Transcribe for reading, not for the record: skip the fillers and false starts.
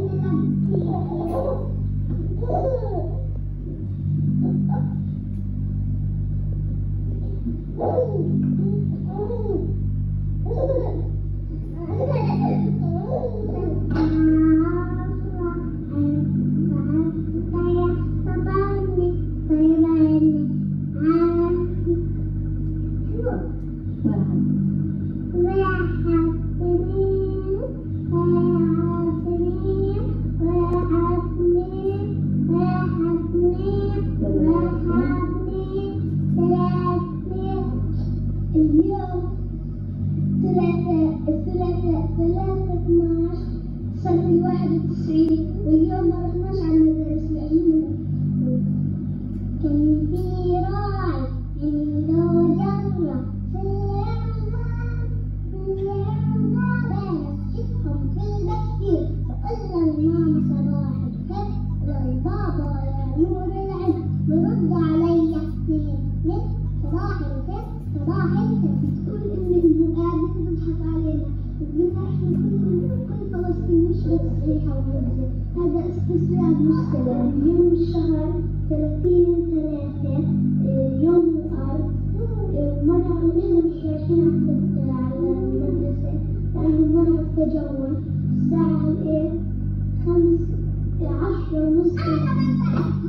واليوم ما رحناش على المدارس العلمية. كان في راعي عنده جرة في العمران بنفسهم في البشير وقلنا لماما صباح الخير للبابا يا نور العين برد علي اثنين من صباح الخير صباح الخير تقول ان المقابل بيضحك علينا وقلنا احنا كل فلسطين مش بتصريحة وغزة. هذا استسلام مستمر. يوم الشهر 30/3 يوم الأرض منعوا نحن مش رايحين على المدرسة لأنه منعوا التجول الساعة 10:30.